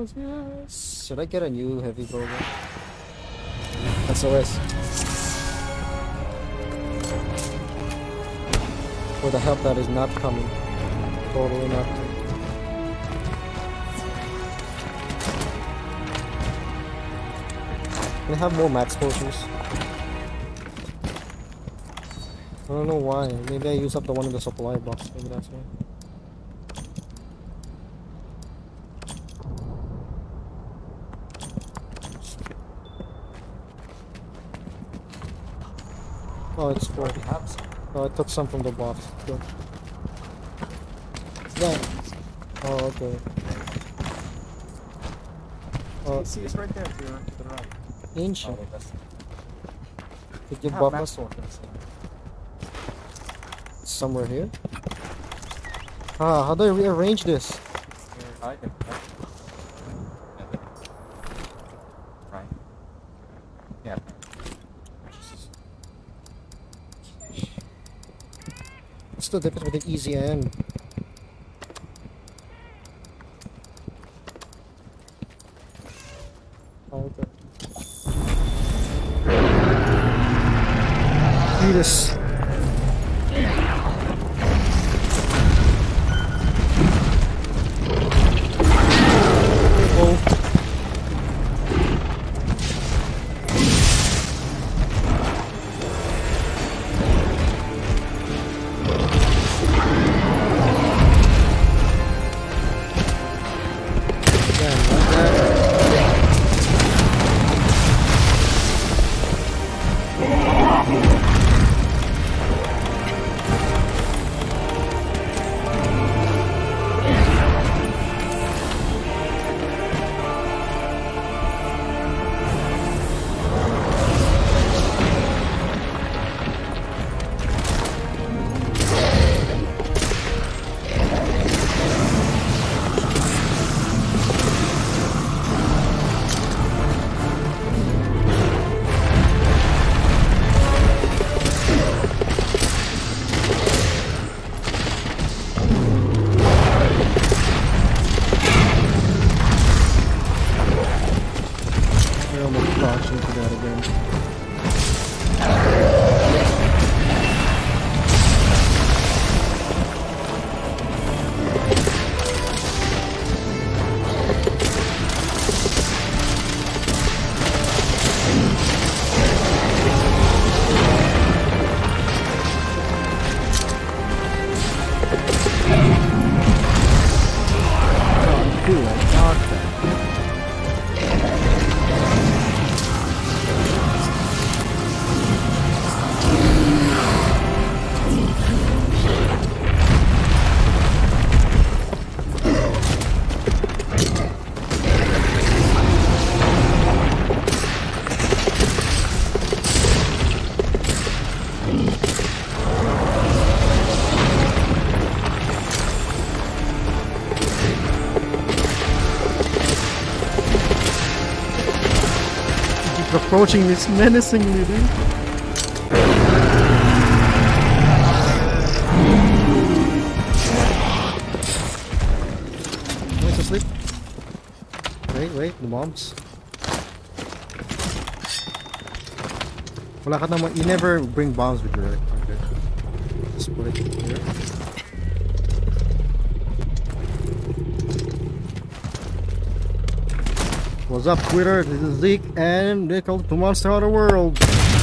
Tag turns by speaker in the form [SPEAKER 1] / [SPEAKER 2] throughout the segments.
[SPEAKER 1] Should I get a new heavy bow? SOS. For the help that is not coming. Totally not. Can I have more max potions? I don't know why. Maybe I use up the one in the supply box. Maybe that's why. Oh, it's full. Oh, I took some from the box. Good. What's that? Oh, okay. Oh,
[SPEAKER 2] see, it's right there to the right.
[SPEAKER 1] Ancient.
[SPEAKER 2] Oh, that's...
[SPEAKER 1] Could you
[SPEAKER 2] Yeah,
[SPEAKER 1] buff
[SPEAKER 2] max
[SPEAKER 1] us?
[SPEAKER 2] weapons.
[SPEAKER 1] Somewhere here? Ah, how do I rearrange this?
[SPEAKER 2] I can. Right. Yeah.
[SPEAKER 1] What's the difference between easy and? Oh, okay. Do this.
[SPEAKER 3] Approaching this menacingly, dude.
[SPEAKER 1] Wait, asleep. Wait, the bombs. Wala ka naman, you never bring bombs with you, right? Okay. Just put it here. What's up, Twitter? This is Zeke and Nickel to Monster Hunter World.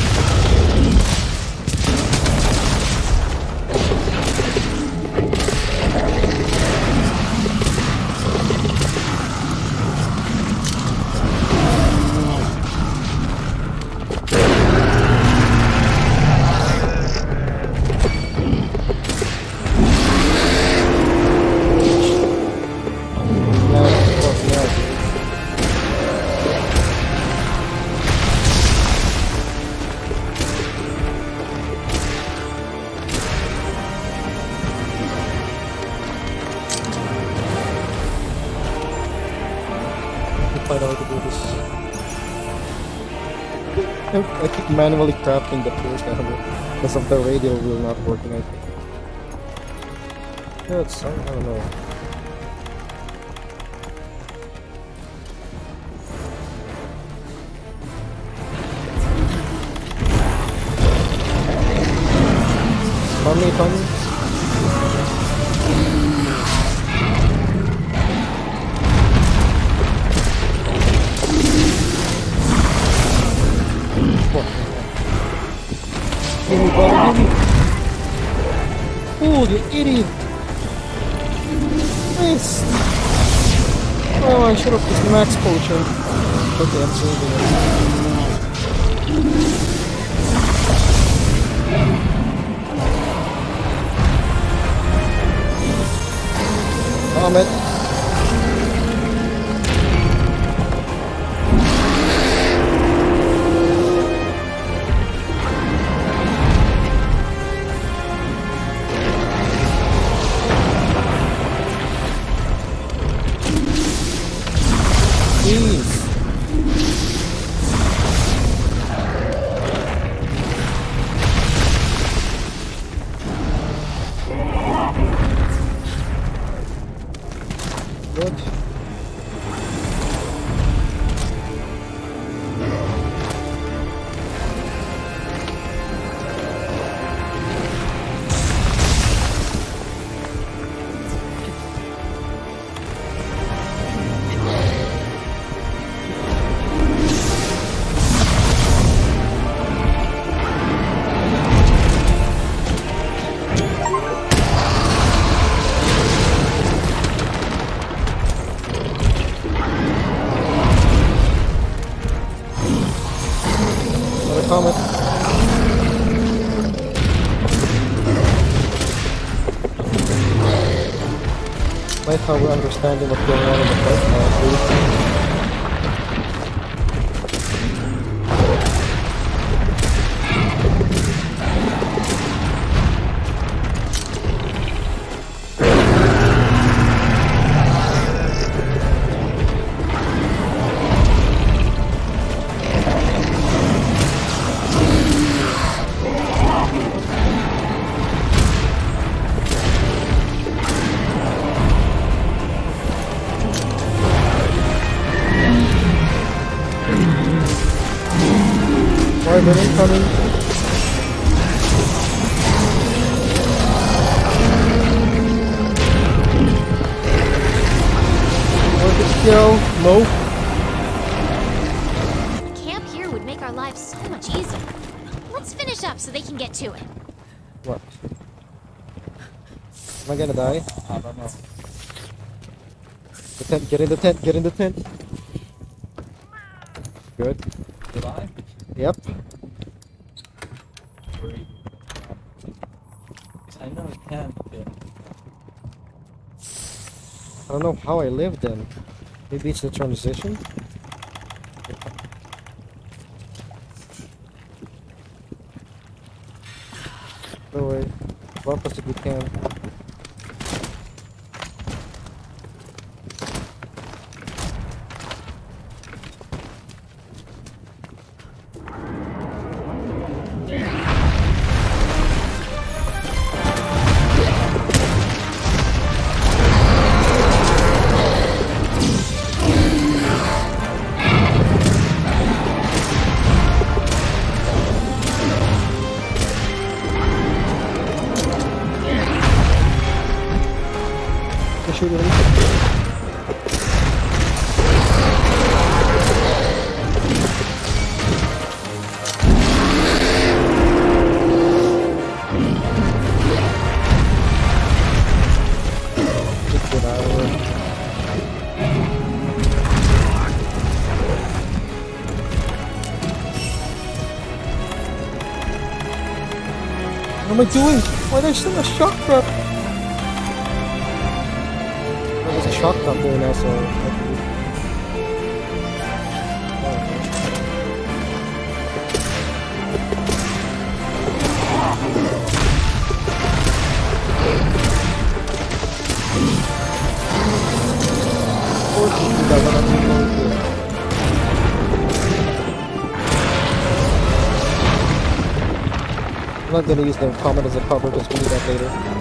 [SPEAKER 1] I keep manually crafting the tools because of the radio wheel not working, I think. Yeah, it's, I don't know. Tommy. Give me, buddy, give me. Oh, you idiot. Nice. Oh, I should have used max potion. Okay, I'm saving it. Damn it. Jeez. Good. Another comet. Nice how we're understanding what's going on in the fight now, please. Alright, they're incoming. Target kill. No.
[SPEAKER 4] A camp here would make our lives so much easier. Let's finish up so they can get to it.
[SPEAKER 1] What? Am I gonna die?
[SPEAKER 2] I don't know.
[SPEAKER 1] The tent, get in the tent, get in the tent. Good.
[SPEAKER 2] Did I?
[SPEAKER 1] Yep.
[SPEAKER 2] Great. I know it can't be.
[SPEAKER 1] I don't know how I lived then. Maybe it's the transition? No way. Bump us if we can. Shoot it. Get out of here. What am I doing? Why there's still a shock trap? There's a shock trap there now, so I'm not gonna use the comet as a cover because we need that later.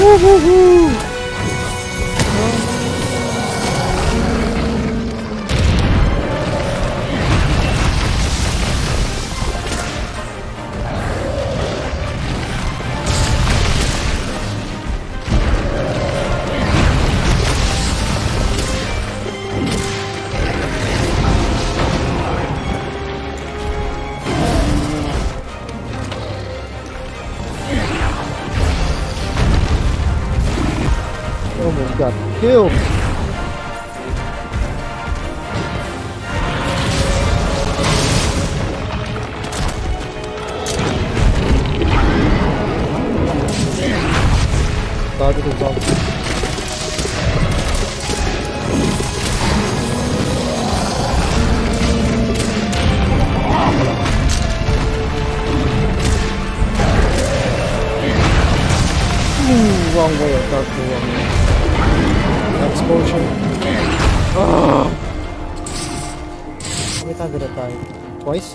[SPEAKER 1] Almost got killed. Target is on. Wrong way, I thought the wrong way. Explosion. Oh. How many times did I die? Twice?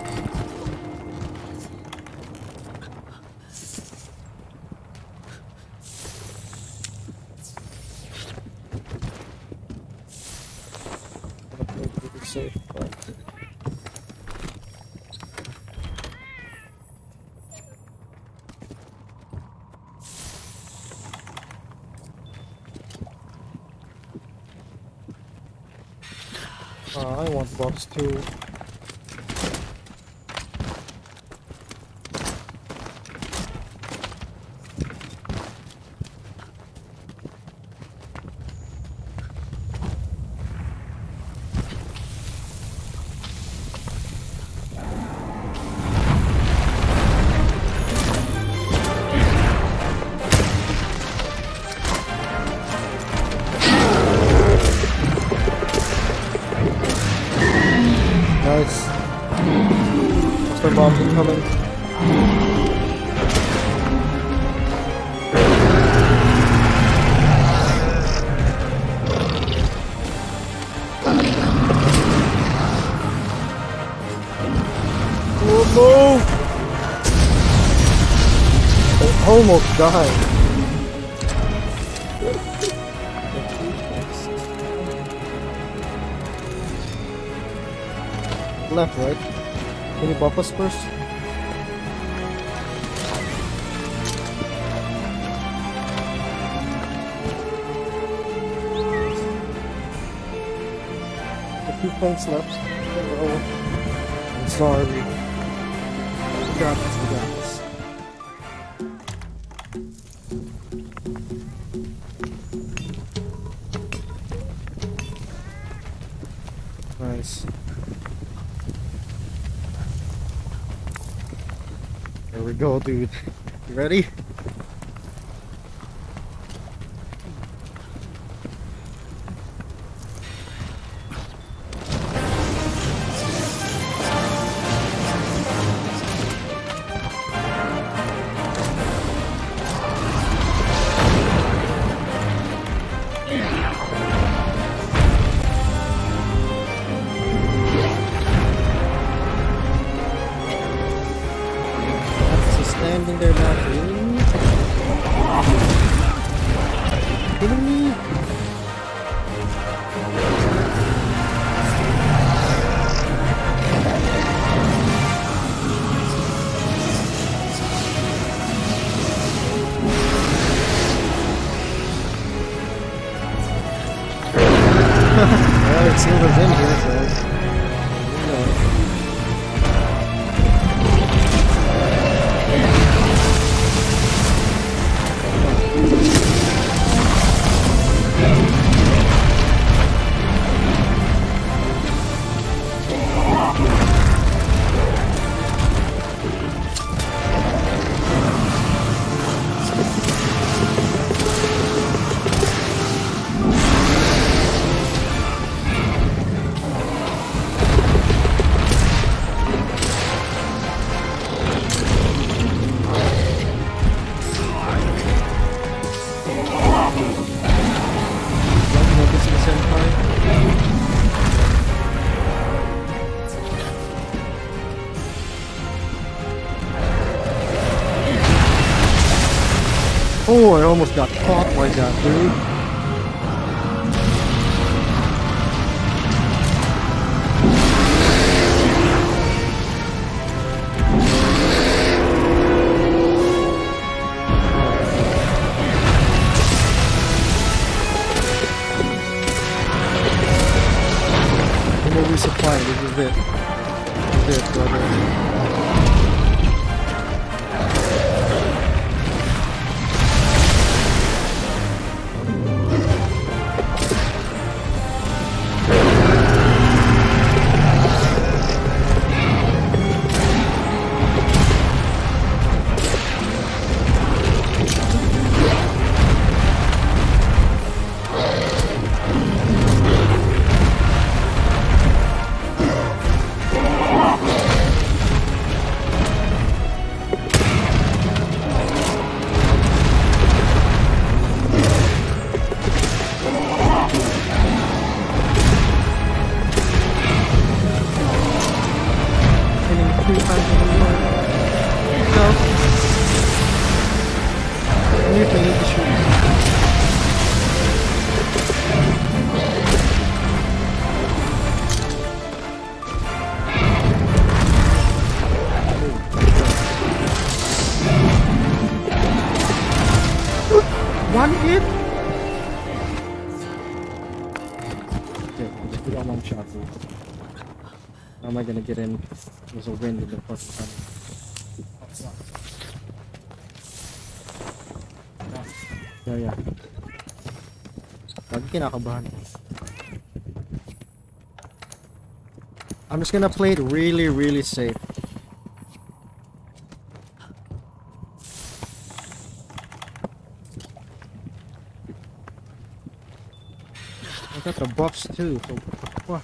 [SPEAKER 1] I'm gonna play pretty safe, but... I want box 2. Nice. Monster bombs incoming. Oh no! I almost died. Left, right? Can you buff us first? The 2 points left. Oh, I'm sorry. We got this, we got this. Nice. There we go, dude. You ready? Standing there not really? Kidding me? Well, it seems it's in here, so...
[SPEAKER 3] Oh, I almost got caught by that, dude. Resupply, this is it. This is it, brother. One hit? Okay, just do that one shot, dude. How am I gonna get in? There's a wind in the fucking tunnel. Yeah. Lagi kinakabahan. I'm just gonna play it really, really safe. I got the buffs too, so what?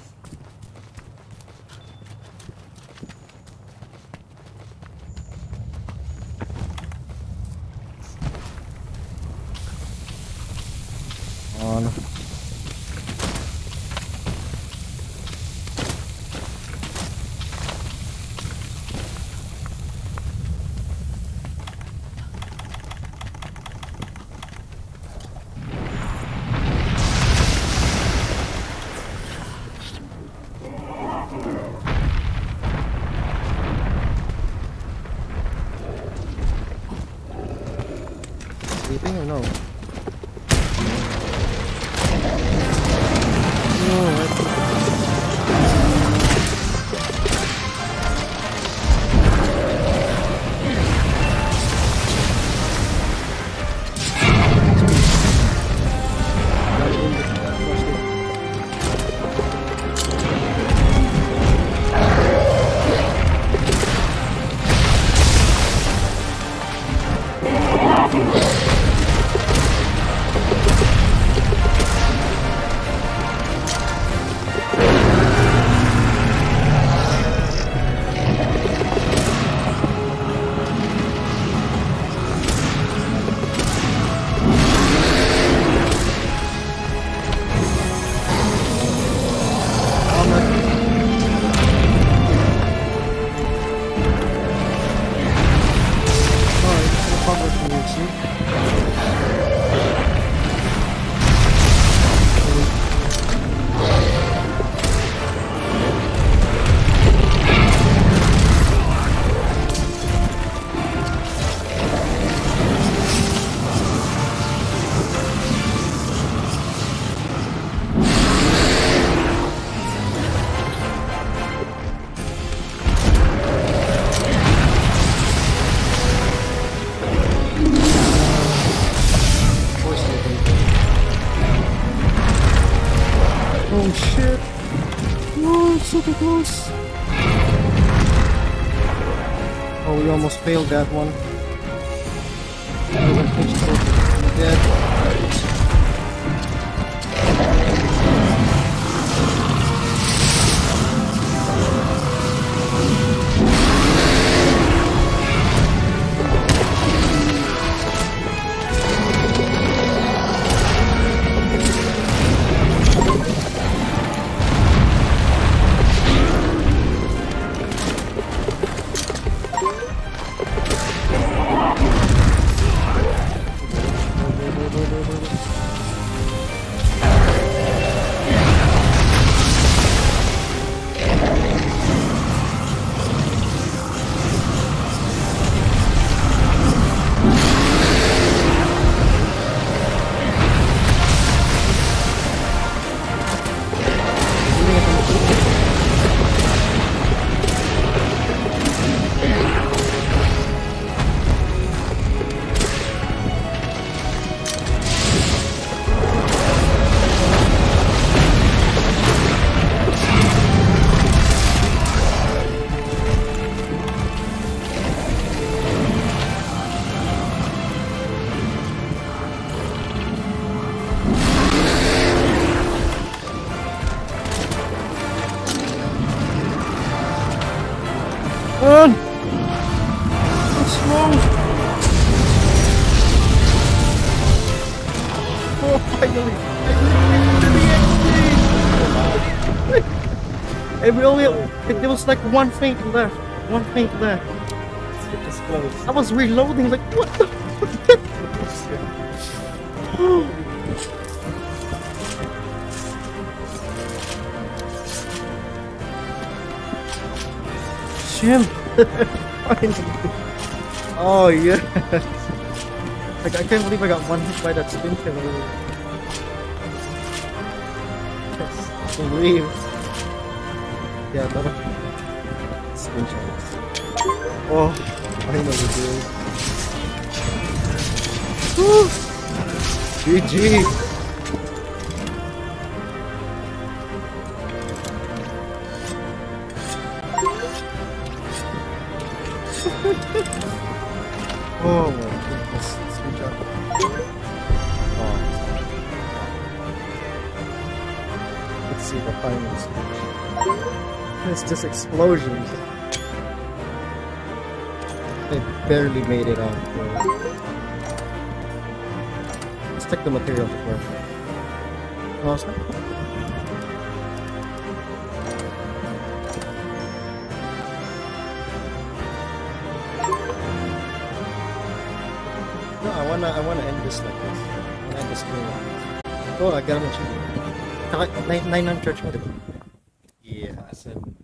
[SPEAKER 3] On. Sleeping or no? Oh shit! Oh, it's super close! Oh, we almost failed that one. Dead. Finally! And we only there was like one feint left. One feint left.
[SPEAKER 1] It's close.
[SPEAKER 3] I was reloading like what the Shim! Oh yeah! Like I can't believe I got one hit by that spin kill. Yes, I can believe. Yeah, but spin shots. Oh, I know the deal. Woo! GG! Oh my goodness, spin shot. Oh. Let's see the final stage. It's just explosions. It barely made it on. Let's check the material first. Awesome. No, I wanna end this like this. I wanna end this game. Oh, I got an achievement. 9 charge mo, diba?
[SPEAKER 1] Yeah, I said